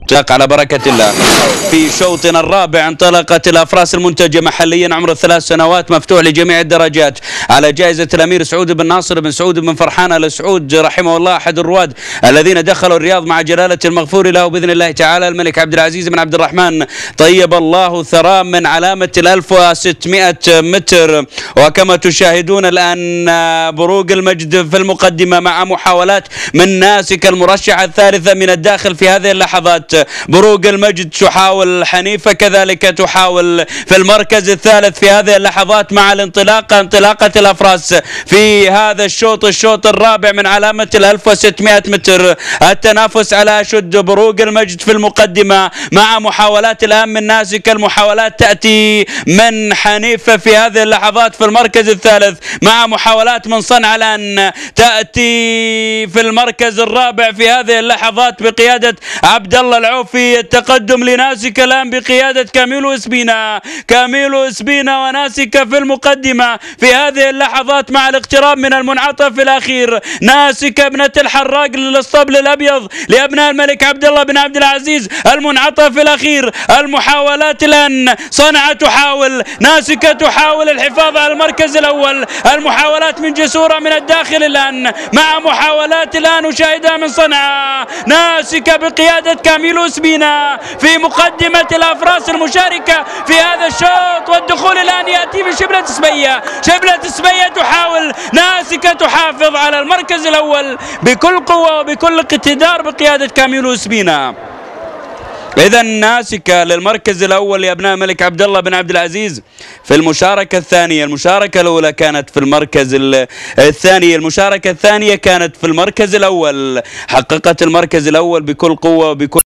على بركة الله. في شوطنا الرابع انطلقت الأفراس المنتجة محليا عمر 3 سنوات، مفتوح لجميع الدرجات على جائزة الأمير سعود بن ناصر بن سعود بن فرحان آل سعود رحمه الله، أحد الرواد الذين دخلوا الرياض مع جلالة المغفور له بإذن الله تعالى الملك عبد العزيز بن عبد الرحمن طيب الله ثراه، من علامة 1600 متر. وكما تشاهدون الآن بروق المجد في المقدمة مع محاولات من ناسك المرشحة الثالثة من الداخل في هذه اللحظات. بروق المجد تحاول، حنيفة كذلك تحاول في المركز الثالث في هذه اللحظات مع انطلاقة الأفراس في هذا الشوط الرابع من علامة 1600 متر. التنافس على أشد، بروق المجد في المقدمة مع محاولات الآن من ناسك، المحاولات تأتي من حنيفة في هذه اللحظات في المركز الثالث مع محاولات من صنعاء الآن تأتي في المركز الرابع في هذه اللحظات بقيادة عبد الله العوفي. التقدم لناسك الآن بقيادة كاميلو اسبينا وناسك في المقدمة في هذه اللحظات مع الاقتراب من المنعطف الأخير. ناسك ابنة الحراق للاسطبل الأبيض لأبناء الملك عبد الله بن عبد العزيز، المنعطف الأخير. المحاولات الآن، صنعاء تحاول، ناسك تحاول الحفاظ على المركز الأول. المحاولات من جسورة من الداخل الآن مع محاولات الآن نشاهدها من صنعاء. ناسك بقيادة كاميلو اسبينا في مقدمة الأفراس المشاركة في هذا الشوط، والدخول الآن يأتي بشبلة سبية تحاول، ناسك تحافظ على المركز الأول بكل قوة وبكل اقتدار بقيادة كاميلو اسبينا. إذا ناسك للمركز الأول لأبناء الملك عبد الله بن عبد العزيز في المشاركة الثانية. المشاركة الأولى كانت في المركز الثاني، المشاركة الثانية كانت في المركز الأول. حققت المركز الأول بكل قوة وبكل